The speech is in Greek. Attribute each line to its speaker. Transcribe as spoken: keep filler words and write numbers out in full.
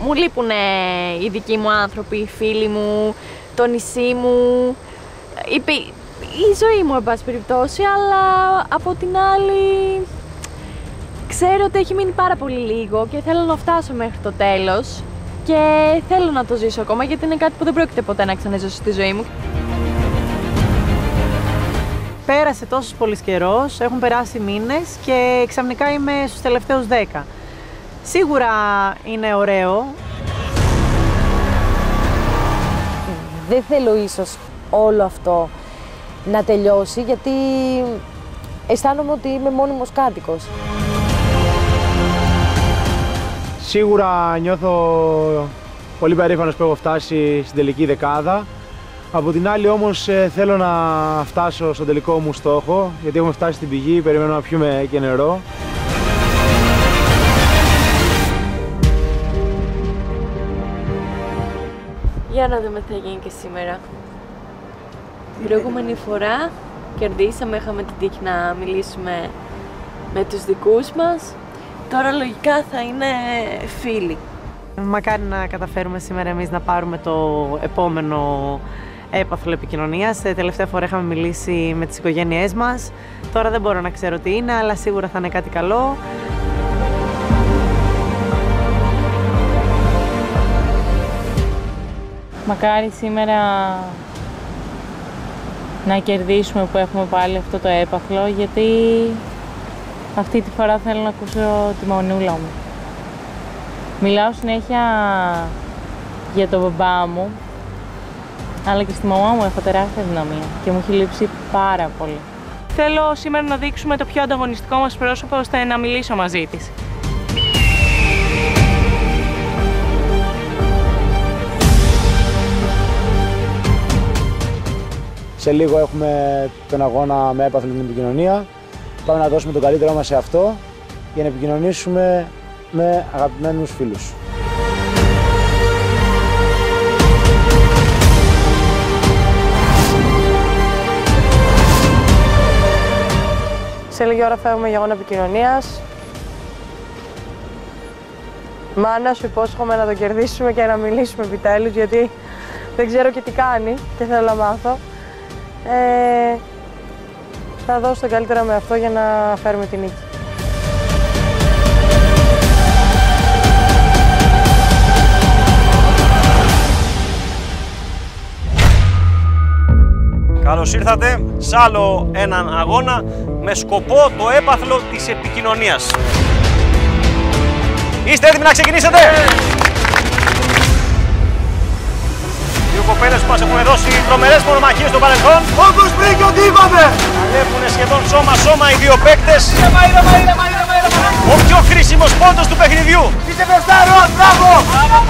Speaker 1: Μου λείπουν οι δικοί μου άνθρωποι, οι φίλοι μου, το νησί μου, η, η ζωή μου εν πάση περιπτώσει, αλλά από την άλλη ξέρω ότι έχει μείνει πάρα πολύ λίγο και θέλω να φτάσω μέχρι το τέλος και θέλω να το ζήσω ακόμα γιατί είναι κάτι που δεν πρόκειται ποτέ να ξαναζήσω στη ζωή μου.
Speaker 2: Πέρασε τόσος πολύς καιρός, έχουν περάσει μήνες και ξαφνικά είμαι στους τελευταίους δέκα. Σίγουρα είναι ωραίο.
Speaker 3: Δεν θέλω ίσως όλο αυτό να τελειώσει γιατί αισθάνομαι ότι είμαι μόνιμος κάτοικος.
Speaker 4: Σίγουρα νιώθω πολύ περήφανος που έχω φτάσει στην τελική δεκάδα. Από την άλλη όμως θέλω να φτάσω στον τελικό μου στόχο, γιατί έχουμε φτάσει στην πηγή, περιμένω να πιούμε και νερό.
Speaker 1: Για να δούμε τι θα γίνει και σήμερα. Την προηγούμενη φορά κερδίσαμε, είχαμε την τύχη να μιλήσουμε με τους δικούς μας. Τώρα λογικά θα είναι φίλοι.
Speaker 2: Μακάρι να καταφέρουμε σήμερα εμείς να πάρουμε το επόμενο έπαθλο επικοινωνίας. Τελευταία φορά είχαμε μιλήσει με τις οικογένειές μας. Τώρα δεν μπορώ να ξέρω τι είναι, αλλά σίγουρα θα είναι κάτι καλό.
Speaker 5: Μακάρι σήμερα να κερδίσουμε που έχουμε πάλι αυτό το έπαθλο, γιατί αυτή τη φορά θέλω να ακούσω τη μανούλα μου. Μιλάω συνέχεια για τον μπαμπά μου, αλλά και στη μαμά μου έχω τεράστια δυναμία και μου έχει λείψει πάρα πολύ.
Speaker 6: Θέλω σήμερα να δείξουμε το πιο ανταγωνιστικό μας πρόσωπο, ώστε να μιλήσω μαζί της.
Speaker 4: Σε λίγο έχουμε τον αγώνα με έπαθλο την επικοινωνία. Πάμε να δώσουμε το καλύτερό μας σε αυτό για να επικοινωνήσουμε με αγαπημένους φίλους.
Speaker 7: Σε λίγη ώρα φεύγουμε για αγώνα επικοινωνίας. Μάνα, σου υπόσχομαι να το κερδίσουμε και να μιλήσουμε επιτέλους, γιατί δεν ξέρω και τι κάνει και θέλω να μάθω. Ε, θα δώσω το καλύτερο με αυτό για να φέρουμε την νίκη.
Speaker 8: Καλώς ήρθατε σε άλλο έναν αγώνα με σκοπό το έπαθλο της επικοινωνίας. Είστε έτοιμοι να ξεκινήσετε? Οι κοπέλες που μας έχουν δώσει τρομερές μονομαχίες στο παρελθόν.
Speaker 9: Όπως πριν και ότι είπαμε!
Speaker 8: Παλεύουν σχεδόν σώμα-σώμα οι δύο παίκτες. Ο πιο κρίσιμος πόντος του παιχνιδιού.
Speaker 9: Είστε μπροστά, Ρον, μπράβο!